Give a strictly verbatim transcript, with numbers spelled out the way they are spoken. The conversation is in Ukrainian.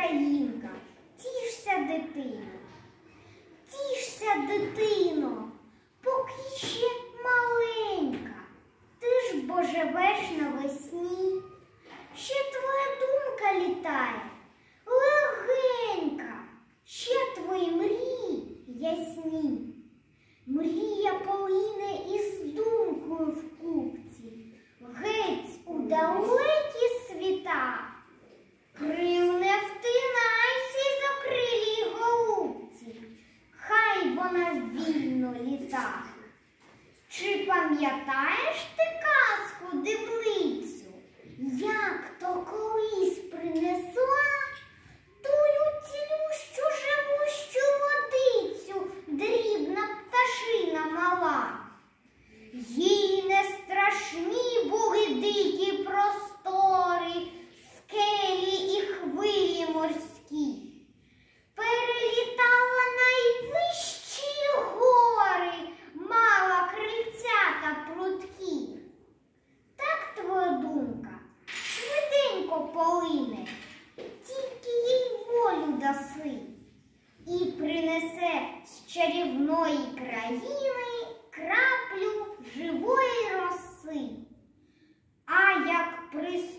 українка, тішся, дитино, тішся, дитино, поки ще маленька. Ти ж бо живеш навесні, ще твоя думка літає, легенька, ще твої мрії ясні. Мрія полине із думкою в купці, геть у далекі світа. Крил не втинайся й закрилій голубці, хай вона вільно літа. Чи пам'ятаєш ти казку дивницю, як то колись принесла тую цілющу живущу водицю дрібна пташина мала? Їй не страшні були дикі простори, скелі і хвилі морські. Перелітала найвищі гори, мала крильцята прудкі. Так твоя думка швиденько полине, тільки їй волю даси, і принесе з чарівної країни краплю живої роси. А як при